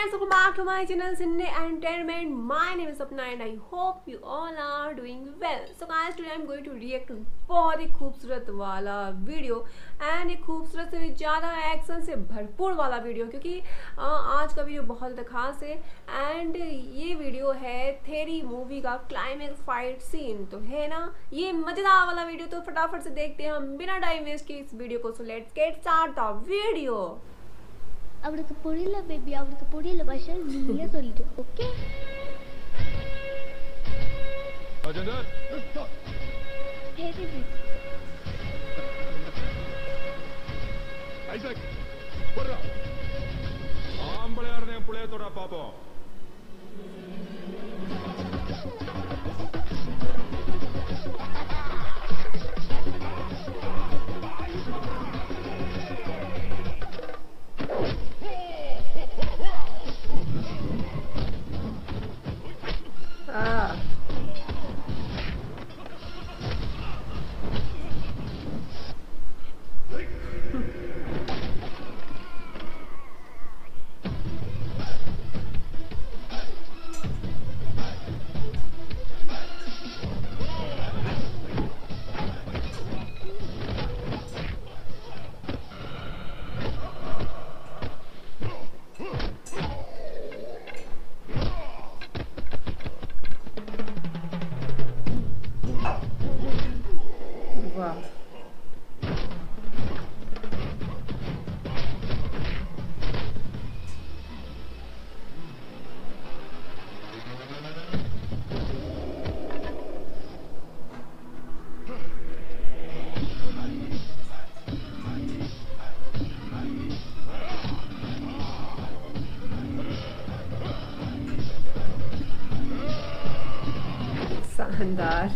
guys, welcome back to my channel Cine Entertainment. My name is Sapna and I hope you all are doing well. So guys, today I'm going to react to बहुत ही खूबसूरत वाला video and एक खूबसूरत से भी ज़्यादा action से भरपूर वाला वीडियो, क्योंकि आज का वीडियो बहुत ज़्यादा खास है एंड ये वीडियो है थेरी मूवी का क्लाइमेक्स फाइट सीन। तो है ना ये मज़ेदार वाला वीडियो, तो फटाफट से देखते हैं हम बिना टाइम वेस्ट के इस वीडियो को। So let's get start the video. அவளுக்கு புரியல பேபி, அவளுக்கு புரியல பாஷா, நீயே சொல்லிடு. Okay Rajender hey baby. Isaac போடுறா. ஆம்பளையா இருந்த என் புள்ளைய தொட பாப்போம். शानदार।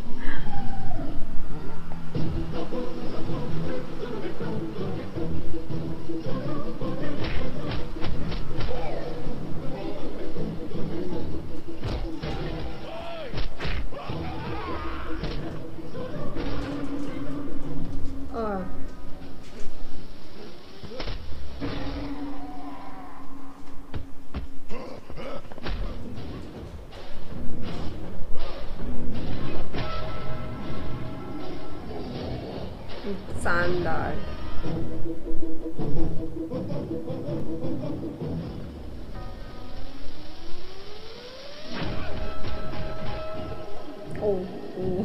शानदार। Oh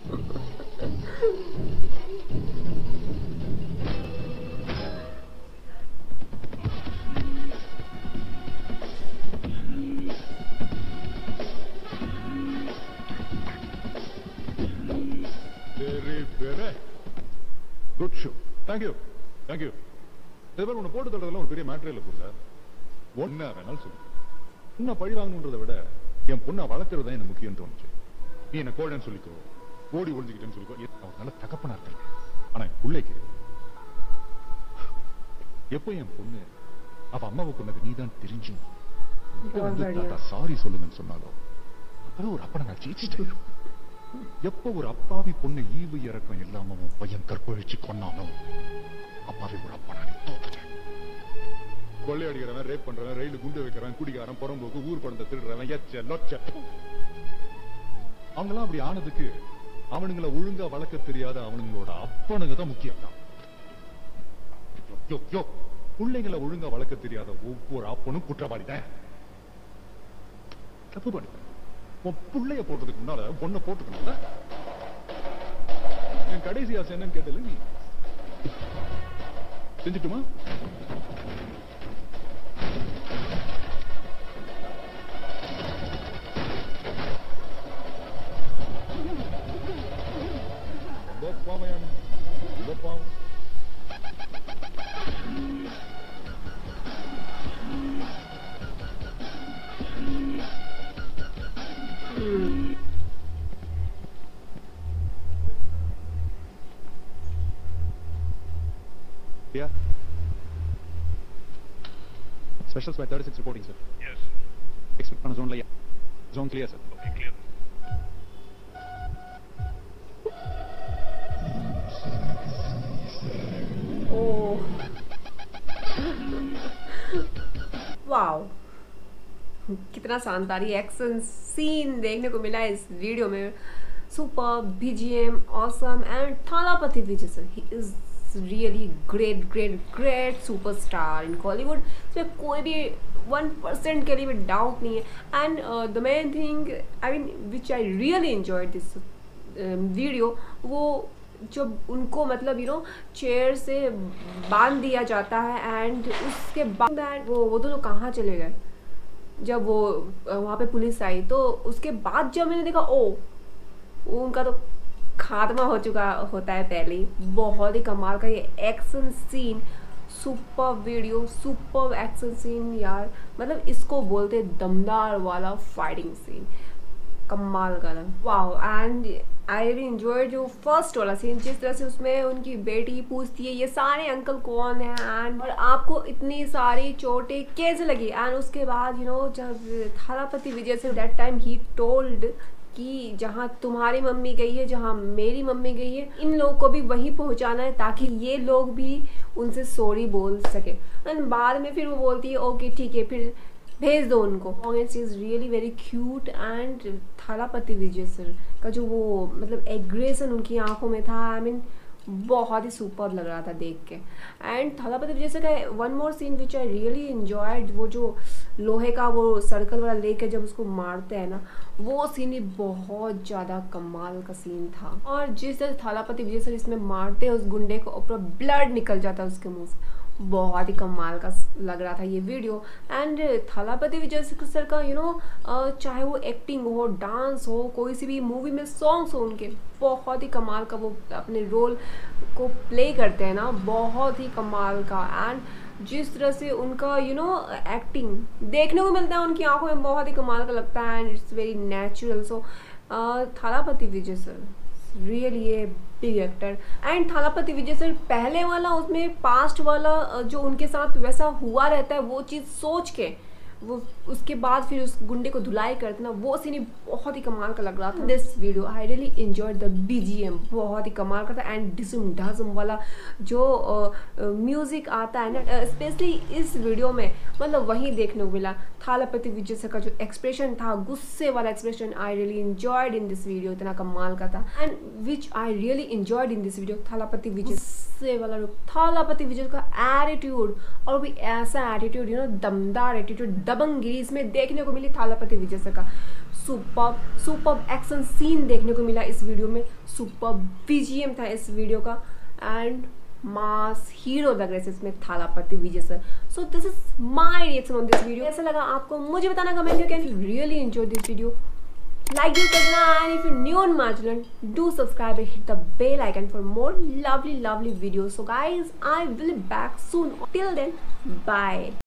good show. Thank you thank you. இதுவரை உன்னை போட்டு தடுறதெல்லாம் ஒரு பெரிய மேட்டரே இல்லை புரியல. ஒன்னா வேணாலும் சொல்லு. உன்னை பழி வாங்கணுன்றதை விட என் பொண்ணை வளர்க்கறது தான் எனக்கு முக்கியம் தோணுச்சு. நீ என்ன கோழன்னு சொல்லிக்கோ, ஓடி ஒழிஞ்சுக்கிட்டேன்னு சொல்லிக்கோ, அவன் நல்ல தகப்பனா இருக்க. ஆனா என் பிள்ளைக்கு எப்போ என் பொண்ணு அப்ப அம்மாவை கொண்டது நீதான் தெரிஞ்சும் சாரி சொல்லுங்கன்னு சொன்னாலும் அப்பவே ஒரு அப்பனை நான் ஜெயிச்சுட்டேன். எப்ப ஒரு அப்பாவி பொண்ணு ஈவு இறக்கம் இல்லாம பையன் கற்பழிச்சு கொன்னாலும் அப்பாவி ஒரு அப்பா நான் தோத்துட்டேன். கொள்ளையடிக்கிறவன், ரேப் பண்றவன், ரயிலு குண்டு வைக்கிறவன், குடிகாரன், புறம்போக்கு, ஊர் படத்தை திருடுறவன், எச்ச லொச்ச அவங்கெல்லாம் அப்படி ஆனதுக்கு அவனுங்களை ஒழுங்கா வளர்க்க தெரியாத அவனுங்களோட அப்பனுங்க தான் முக்கியம். பிள்ளைங்களை ஒழுங்கா வளர்க்க தெரியாத ஒவ்வொரு அப்பனும் குற்றவாளி தான். தப்பு பண்ண உன் புள்ளைய போட்டதுக்கு முன்னால பொண்ணை போட்டுக்கணும்ல. என் கடைசி ஆசை என்னன்னு கேட்டல நீ செஞ்சுட்டுமா? Yeah. Special Squad 36 reporting, sir. Yes. Expect on zone layer. Zone clear, sir. Okay, clear. Oh. Wow. कितना शानदार एक्शन सीन देखने को मिला इस वीडियो में। Super BGM awesome and Thalapathy Vijay sir, he is really great superstar in Kollywood. इसमें कोई भी 1% के लिए भी डाउट नहीं है। And the main thing I mean which I really enjoyed this video, वो जब उनको मतलब चेयर से बांध दिया जाता है एंड उसके बाद वो दोनों कहाँ चले गए। जब वो वहाँ पे पुलिस आई तो उसके बाद जब मैंने देखा उनका तो खात्मा हो चुका होता है पहले ही। बहुत ही कमाल का ये action scene, super video, super action scene यार, मतलब इसको बोलते दमदार वाला फाइटिंग सीन, कमाल का था। Wow. And I really enjoy जो फर्स्ट वाला सीन, जिस तरह से उसमें उनकी बेटी पूछती है ये सारे अंकल कौन है एंड और आपको इतनी सारी चोटें कैसे लगी। एंड उसके बाद जब थालापति विजय say that time he told कि जहाँ तुम्हारी मम्मी गई है, जहाँ मेरी मम्मी गई है, इन लोगों को भी वहीं पहुँचाना है ताकि ये लोग भी उनसे सॉरी बोल सके। एंड बाद में फिर वो बोलती है ओके ठीक है फिर भेज दो उनको। Is really very cute and Thalapathy Vijay sir का जो वो मतलब एग्रेशन उनकी आंखों में था, आई मीन बहुत ही सुपर लग रहा था देख के। एंड थालापति विजय सर का one more scene which I really enjoyed, वो जो लोहे का वो सर्कल वाला लेके जब उसको मारते हैं ना, वो सीन भी बहुत ज़्यादा कमाल का सीन था। और जिस तरह थालापति विजय सर इसमें मारते हैं उस गुंडे को, ऊपर ब्लड निकल जाता है उसके मुंह से, बहुत ही कमाल का लग रहा था ये video. And Thalapathy Vijay sir का चाहे वो एक्टिंग हो, डांस हो, कोई सी भी मूवी में सॉन्ग्स हो उनके, बहुत ही कमाल का वो अपने रोल को प्ले करते हैं ना, बहुत ही कमाल का। एंड जिस तरह से उनका एक्टिंग देखने को मिलता है उनकी आंखों में, बहुत ही कमाल का लगता है and it's very natural. So Thalapathy Vijay sir really a big actor. And Thalapathy Vijay sir पहले वाला उसमें पास्ट वाला जो उनके साथ वैसा हुआ रहता है वो चीज़ सोच के वो उसके बाद फिर उस गुंडे को धुलाई करते ना, वो सीन बहुत ही कमाल का लग रहा था। This video I really enjoyed the BGM, बहुत ही कमाल का था। एंड डिसम ढासम वाला जो म्यूजिक आता है ना, स्पेशली इस वीडियो में मतलब वही देखने को मिला। थालापति विजय सर का जो एक्सप्रेशन था, गुस्से वाला expression, I really enjoyed in this video, इतना कमाल का था। And which I really enjoyed in this video, Thalapathy Vijay गुस्से वाला रूप, थालापति विजय का एटीट्यूड, और भी ऐसा एटीट्यूड दमदार एटीट्यूड, दबंगगिरी इसमें देखने को मिली थालापति विजय सर का। सुपर एक्शन सीन देखने को मिला इस वीडियो में, सुपर BGM था इस वीडियो का एंड मास हीरो लग रहे थे इसमें Thalapathy Vijay sir. So this is my reaction on this video. कैसा लगा आपको मुझे बताना कमेंट करके। If you really enjoy this video, like this करना, and if you're new on my channel, do subscribe and hit the bell icon for more lovely videos. So guys, I will be back soon. Till then, bye.